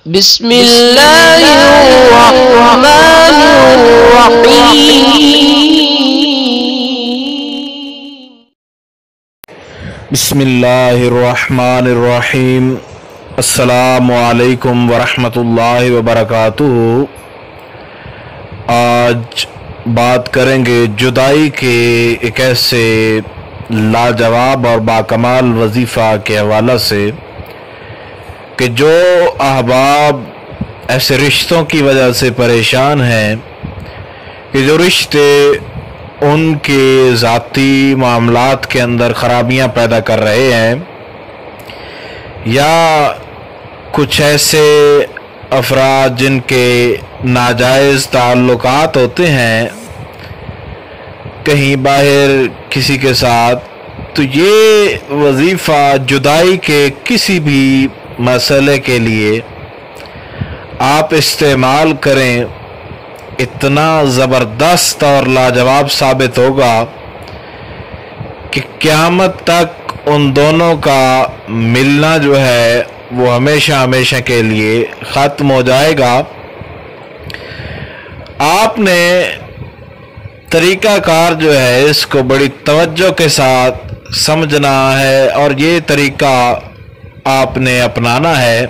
بسم اللہ الرحمن الرحیم بسم اللہ الرحمن الرحیم۔ السلام علیکم ورحمۃ اللہ وبرکاتہ۔ آج بات کریں گے جدائی کے ایک ایسے لاجواب اور باکمال وظیفہ کے حوالہ سے کہ جو احباب ایسے رشتوں کی وجہ سے پریشان ہیں کہ جو رشتے ان کے ذاتی معاملات کے اندر خرابیاں پیدا کر رہے ہیں، یا کچھ ایسے افراد جن کے ناجائز تعلقات ہوتے ہیں کہیں باہر کسی کے ساتھ، تو یہ وظیفہ جدائی کے کسی بھی مسئلے کے لیے آپ استعمال کریں، اتنا زبردست اور لاجواب ثابت ہوگا کہ قیامت تک ان دونوں کا ملنا جو ہے وہ ہمیشہ ہمیشہ کے لیے ختم ہو جائے گا۔ آپ نے طریقہ کار جو ہے اس کو بڑی توجہ کے ساتھ سمجھنا ہے، اور یہ طریقہ آپ نے اپنانا ہے۔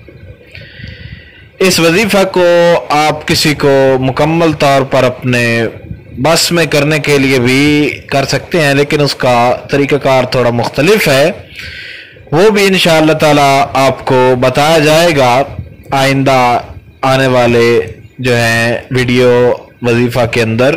اس وظیفہ کو آپ کسی کو مکمل طور پر اپنے بس میں کرنے کے لیے بھی کر سکتے ہیں، لیکن اس کا طریقہ کار تھوڑا مختلف ہے، وہ بھی انشاءاللہ تعالی آپ کو بتایا جائے گا آئندہ آنے والے جو ہیں ویڈیو وظیفہ کے اندر۔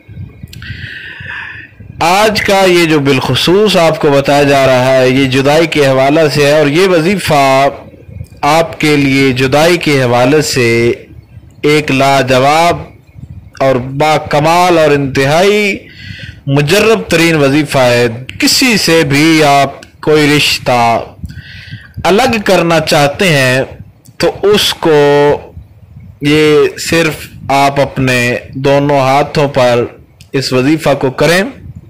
آج کا یہ جو بالخصوص آپ کو بتایا جا رہا ہے یہ جدائی کے حوالے سے ہے، اور یہ وظیفہ آپ کے لیے جدائی کے حوالے سے ایک لاجواب اور باکمال اور انتہائی مجرب ترین وظیفہ ہے۔ کسی سے بھی آپ کوئی رشتہ الگ کرنا چاہتے ہیں تو اس کو یہ صرف آپ اپنے دونوں ہاتھوں پر اس وظیفہ کو کریں،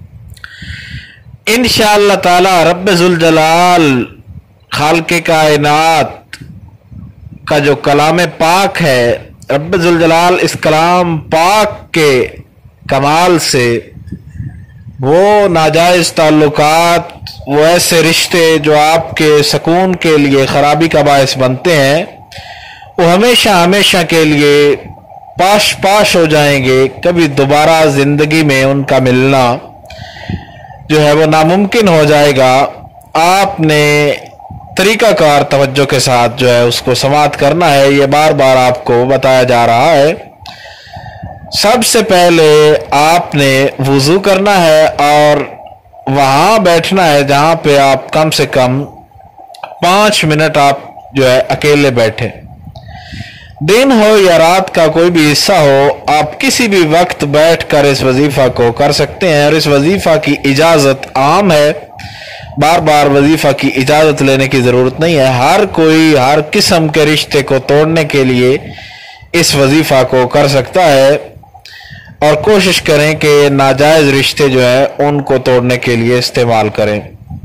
انشاءاللہ تعالی رب ذوالجلال خالق کائنات کا جو کلام پاک ہے، رب ذوالجلال اس کلام پاک کے کمال سے وہ ناجائز تعلقات، وہ ایسے رشتے جو آپ کے سکون کے لیے خرابی کا باعث بنتے ہیں، وہ ہمیشہ ہمیشہ کے لیے پاش پاش ہو جائیں گے۔ کبھی دوبارہ زندگی میں ان کا ملنا جو ہے وہ ناممکن ہو جائے گا۔ آپ نے طریقہ کار توجہ کے ساتھ جو ہے اس کو سماعت کرنا ہے، یہ بار بار آپ کو بتایا جا رہا ہے۔ سب سے پہلے آپ نے وضو کرنا ہے اور وہاں بیٹھنا ہے جہاں پہ آپ کم سے کم 5 منٹ آپ جو ہے اکیلے بیٹھیں۔ دن ہو یا رات کا کوئی بھی حصہ ہو، آپ کسی بھی وقت بیٹھ کر اس وظیفہ کو کر سکتے ہیں، اور اس وظیفہ کی اجازت عام ہے، بار بار وظیفہ کی اجازت لینے کی ضرورت نہیں ہے۔ ہر کوئی ہر قسم کے رشتے کو توڑنے کے لیے اس وظیفہ کو کر سکتا ہے، اور کوشش کریں کہ ناجائز رشتے جو ہیں ان کو توڑنے کے لیے استعمال کریں۔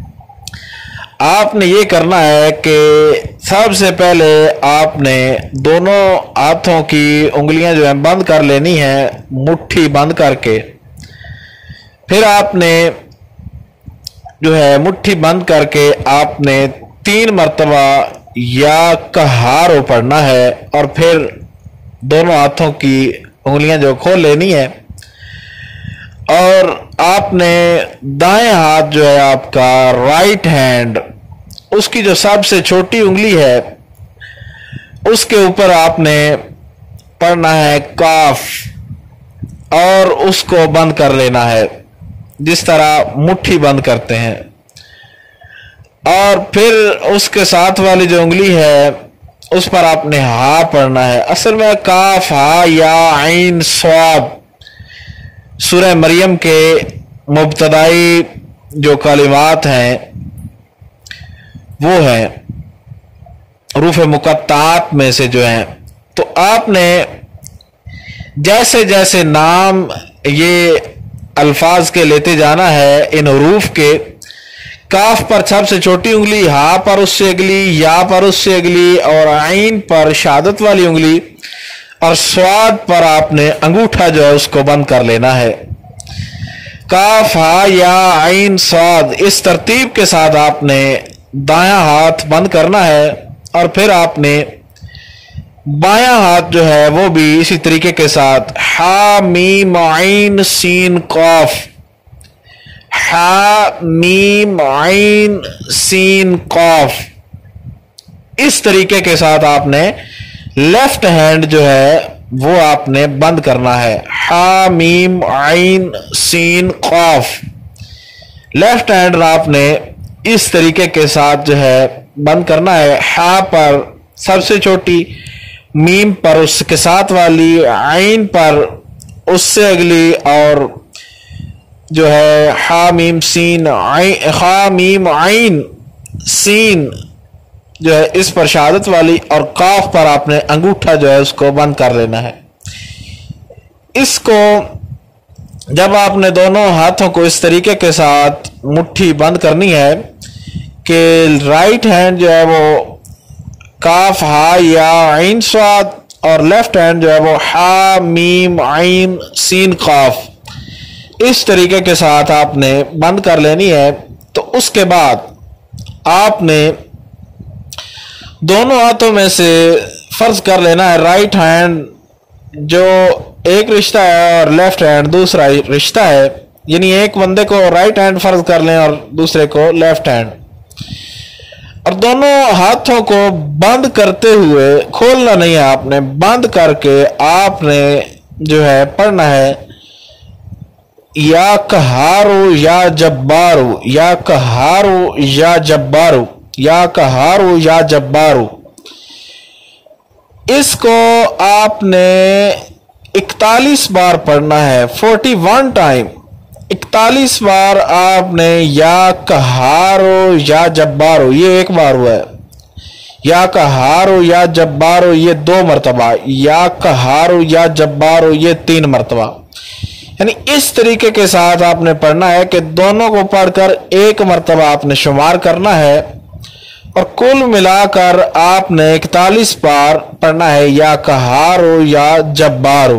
آپ نے یہ کرنا ہے کہ سب سے پہلے آپ نے دونوں ہاتھوں کی انگلیاں جو ہیں بند کر لینی ہیں، مٹھی بند کر کے۔ پھر آپ نے جو ہے مٹھی بند کر کے آپ نے 3 مرتبہ یا کہارو پڑھنا ہے، اور پھر دونوں ہاتھوں کی انگلیاں جو کھول لینی ہے، اور آپ نے دائیں ہاتھ جو ہے آپ کا رائٹ ہینڈ، اس کی جو سب سے چھوٹی انگلی ہے اس کے اوپر آپ نے پڑھنا ہے کاف، اور اس کو بند کر لینا ہے جس طرح مٹھی بند کرتے ہیں، اور پھر اس کے ساتھ والی جو انگلی ہے اس پر آپ نے ہا پڑھنا ہے۔ اصل میں کاف ہا یا عین صاد سورہ مریم کے مبتدائی جو کلمات ہیں وہ ہیں حروف مقطعات میں سے جو ہیں، تو آپ نے جیسے جیسے نام یہ الفاظ کے لیتے جانا ہے ان حروف کے، काफ पर सबसे छोटी उंगली, हा पर उससे अगली, या पर उससे अगली और आइन पर शहादत वाली उंगली और स्वाद पर आपने अंगूठा जो है उसको बंद कर लेना है। काफ, हा, या, आइन, स्वाद, इस तरतीब के साथ आपने दायां हाथ बंद करना है और फिर आपने बायां हाथ जो है वो भी इसी तरीके के साथ हा मीम आइन सीन काफ, हा मीम आइन सीन काफ, इस तरीके के साथ आपने लेफ्ट हैंड जो है वो आपने बंद करना है। हा मीम आइन सीन काफ, लेफ्ट हैंड आपने इस तरीके के साथ जो है बंद करना है। हा पर सबसे छोटी, मीम पर उसके साथ वाली, आइन पर उससे अगली और जो है हा मीम सीन आइन, हा मीम आइन सीन जो है इस पर शहादत वाली और काफ पर आपने अंगूठा जो है उसको बंद कर लेना है। इसको जब आपने दोनों हाथों को इस तरीके के साथ मुट्ठी बंद करनी है कि राइट हैंड जो है वो काफ, हा, या, आइन, स्वाद और लेफ्ट हैंड जो है वो हा मीम आइन सीन काफ, इस तरीके के साथ आपने बंद कर लेनी है। तो उसके बाद आपने दोनों हाथों में से फर्ज कर लेना है राइट हैंड जो एक रिश्ता है और लेफ्ट हैंड दूसरा रिश्ता है, यानी एक बंदे को राइट हैंड फर्ज कर लें और दूसरे को लेफ्ट हैंड, और दोनों हाथों को बंद करते हुए, खोलना नहीं है आपने, बंद करके आपने जो है पढ़ना है या कहारो या जब्बारू, या कहारो या जब्बारू, या कहारो या जब्बारू। इसको आपने 41 बार पढ़ना है, 41 टाइम, 41 बार आपने या कहारो या जब्बारो, ये एक बार हुआ है, या कहारो या जब्बारो ये 2 मरतबा, या कहारो या जब्बारो ये 3 मरतबा, यानी इस तरीके के साथ आपने पढ़ना है कि दोनों को पढ़कर 1 मरतबा आपने शुमार करना है और कुल मिलाकर आपने 41 बार पढ़ना है या कहारो या जब्बारो।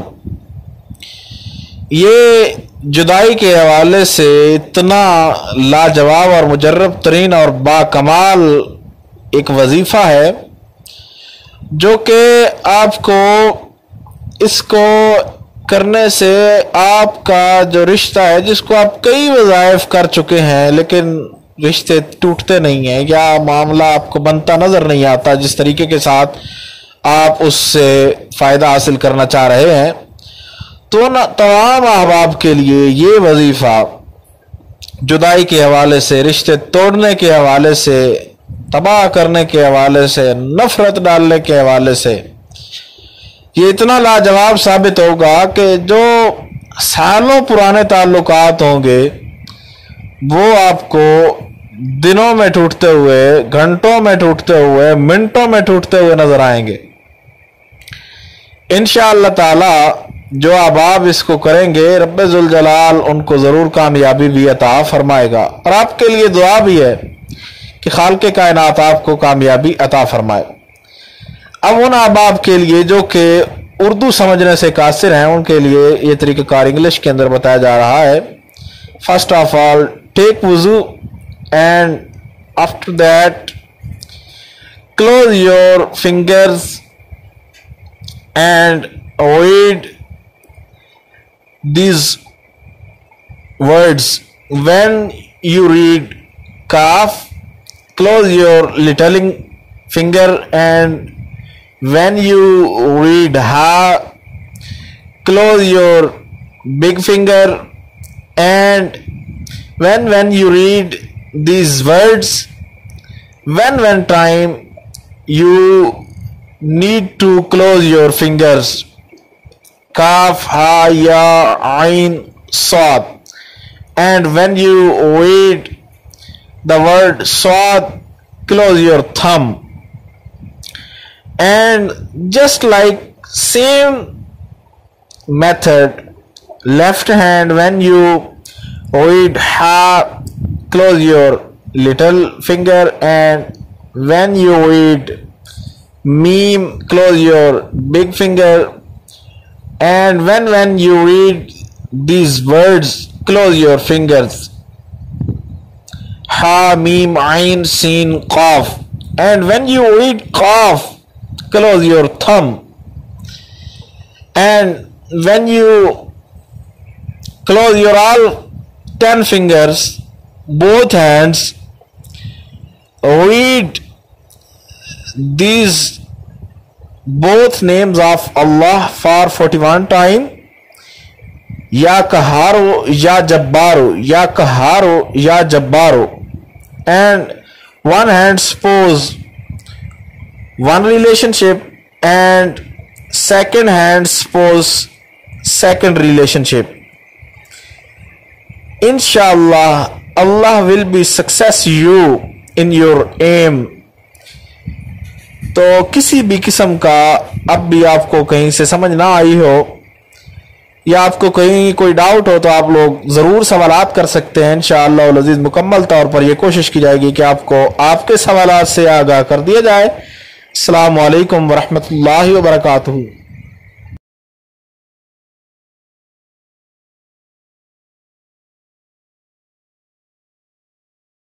ये जुदाई के हवाले से इतना लाजवाब और मुजर्रब तरीन और बाकमाल एक वजीफा है जो कि आपको इसको करने से आपका जो रिश्ता है, जिसको आप कई वज़ाइफ कर चुके हैं लेकिन रिश्ते टूटते नहीं हैं या मामला आपको बनता नजर नहीं आता जिस तरीके के साथ आप उससे फायदा हासिल करना चाह रहे हैं, तो ना तमाम अहबाब के लिए ये वजीफा जुदाई के हवाले से, रिश्ते तोड़ने के हवाले से, तबाह करने के हवाले से, नफरत डालने के हवाले से ये इतना लाजवाब साबित होगा कि जो सालों पुराने ताल्लुकात होंगे वो आपको दिनों में टूटते हुए, घंटों में टूटते हुए, मिनटों में टूटते हुए नजर आएंगे। इंशाअल्लाह ताला जो अहबाब इसको करेंगे रब्बे जुल जलाल उनको जरूर कामयाबी भी अता फरमाएगा और आपके लिए दुआ भी है कि खालिक़े कायनात आपको कामयाबी अता फरमाए। अब उन अहबाब के लिए जो कि उर्दू समझने से कासिर हैं उनके लिए ये तरीक़ाकार इंग्लिश के अंदर बताया जा रहा है। फर्स्ट ऑफ ऑल टेक वुजू and after that close your fingers and read these words. When you read kaf, close your little finger, and when you read ha, close your big finger, and when you read these words, when time you need to close your fingers, kaf, ha, ya, ain, sad, and when you read the word sad, close your thumb, and just like same method, left hand when you read ha, close your little finger, and when you read meme, close your big finger, and when you read these words, close your fingers. Ha, meme, ain, sin, qaf. And when you read qaf, close your thumb. And when you close your all 10 fingers, both hands, read these both names of Allah for 41 times. Ya Qaharu, Ya Jabbaru, Ya Qaharu, Ya Jabbaru. And one hand suppose one relationship, and second hand suppose second relationship. Inshallah, Allah will be success you in your aim. तो किसी भी किस्म का अब भी आपको कहीं से समझ ना आई हो या आपको कहीं कोई डाउट हो तो आप लोग ज़रूर सवालात कर सकते हैं। इंशाअल्लाह अल अज़ीज़ मुकम्मल तौर पर यह कोशिश की जाएगी कि आपको आपके सवालात से आगाह कर दिया जाए। अस्सलामु अलैकुम वरहमतुल्लाहि वबरकातुहू।